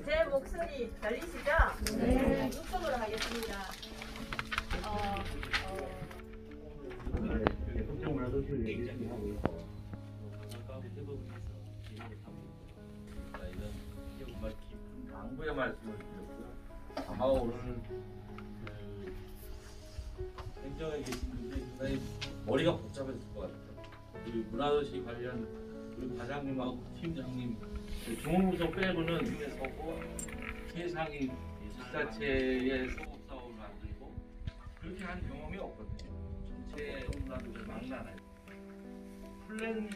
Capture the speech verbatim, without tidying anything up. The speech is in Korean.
제 목소리 들리시죠? 네. 눈썹으로 하겠습니다. 어, 어, 정말 깊은 당부의 말씀을 드렸고요. 아마 오늘 그 행정에 계신 분들이 상당히 머리가 복잡했을 것 같아요. 우리 문화도시 관련 우리 과장님하고 팀장님 중앙부서 빼고는 서고 세상이 지자체의 소속사업을 만들고 그렇게 한 경험이 없거든요. 전체 문화도시 망나나요. 플랜